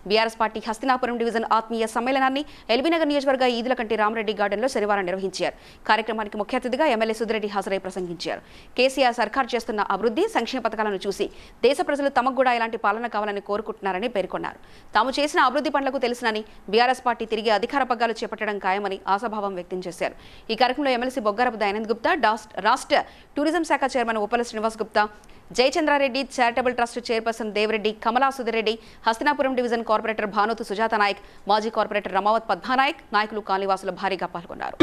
BRS party Hastinapuram division ఆత్మీయ సమ్మేళనాన్ని ఎల్బీనగర్ నియోజకవర్గ ఈదులకంటి రామరెడ్డి గార్డెన్లో శనివారం నిర్వహించారు. కార్యక్రమానికి ముఖ్య అతిథిగా ఎమ్మెల్యే సుధిరెడ్డి హాజరై ప్రసంగించారు. కేసీఆర్ సర్కార్ చేస్తున్న అభివృద్ధి సంక్షేమ పథకాలను చూసి దేశ ప్రజలు తమకు కూడా ఇలాంటి పాలన కావాలని కోరుకుంటున్నారని పేర్కొన్నారు. తాము చేసిన అభివృద్ధి పనులకు తెలుసునని బీఆర్ఎస్ పార్టీ తిరిగి అధికార పగ్గాలు చేపట్టడం ఖాయమని ఆశాభావం వ్యక్తం చేశారు. ఈ కార్యక్రమంలో ఎమ్మెల్సీ బొగ్గారపు దయానంద్ గుప్తా, రాష్ట్ర టూరిజం శాఖ chairman Uppala Srinivas Gupta, Jayachandra Reddy, charitable trust chairperson Devareddy, Kamala Sudhireddy, Hastinapuram division corporator Bhanuthu Sujatha Nayak, మాజీ కార్పొరేటర్ రమావత్ పద్మానాయక్, నాయకులు కాలనీవాసులు భారీగా పాల్గొన్నారు.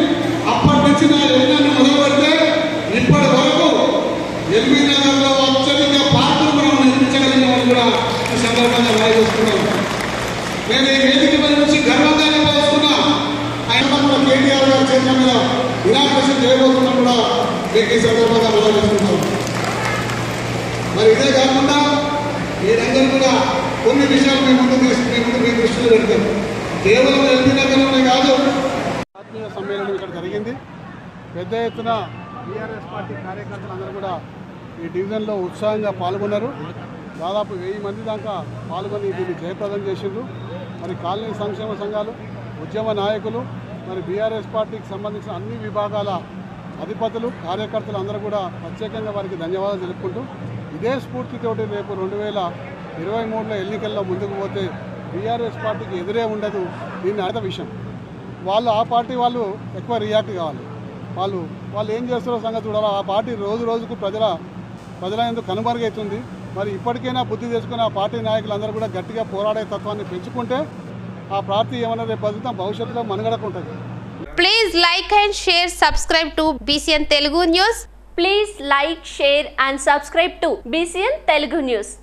మరి ఇదే కాకుండా మీరందరూ కూడా కొన్ని విషయాలు మీ ముందు దృష్టిలో పెడతారు. కేవలం ఎల్బీనగర్లోనే కాదు, ఆత్మీయ సమ్మేళనం ఇక్కడ జరిగింది. పెద్ద ఎత్తున బీఆర్ఎస్ పార్టీ కార్యకర్తలందరూ కూడా ఈ డివిజన్లో ఉత్సాహంగా పాల్గొన్నారు. దాదాపు 1000 మంది దాకా పాల్గొని దీన్ని జయప్రదం చేసిండ్రు. మరి కాలనీ సంక్షేమ సంఘాలు, ఉద్యమ నాయకులు, మరి బీఆర్ఎస్ పార్టీకి సంబంధించిన అన్ని విభాగాల అధిపతులు, కార్యకర్తలు అందరూ కూడా ప్రత్యేకంగా వారికి ధన్యవాదాలు తెలుపుకుంటూ, ఇదే స్ఫూర్తితోటి రేపు 2023లో ఎన్నికల్లో ముందుకు పోతే బీఆర్ఎస్ పార్టీకి ఎదురే ఉండదు. దీన్ని అర్థ విషయం వాళ్ళు ఆ పార్టీ వాళ్ళు ఎక్కువ రియాక్ట్ కావాలి. వాళ్ళు ఏం చేస్తారో సంగతి చూడాలి. ఆ పార్టీ రోజు రోజుకు ప్రజల ఎందుకు కనుమరుగవుతుంది. మరి ఇప్పటికైనా బుద్ధి తెచ్చుకుని ఆ పార్టీ నాయకులందరూ కూడా గట్టిగా పోరాడే తత్వాన్ని పెంచుకుంటే ఆ పార్టీ ఏమన్నా రేపు భవిష్యత్తులో మనుగడకుంటుంది. Please like and share, subscribe to BCN Telugu News. Please like, share and subscribe to BCN Telugu News.